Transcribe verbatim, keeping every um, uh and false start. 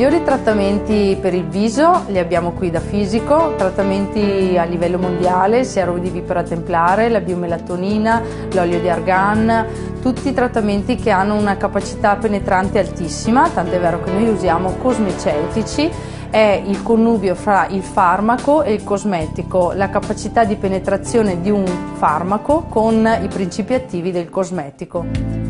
migliori trattamenti per il viso li abbiamo qui da Fisico, trattamenti a livello mondiale, il siero di vipera templare, la biomelatonina, l'olio di argan, tutti trattamenti che hanno una capacità penetrante altissima, tant'è vero che noi usiamo cosmeceutici. È il connubio fra il farmaco e il cosmetico, la capacità di penetrazione di un farmaco con i principi attivi del cosmetico.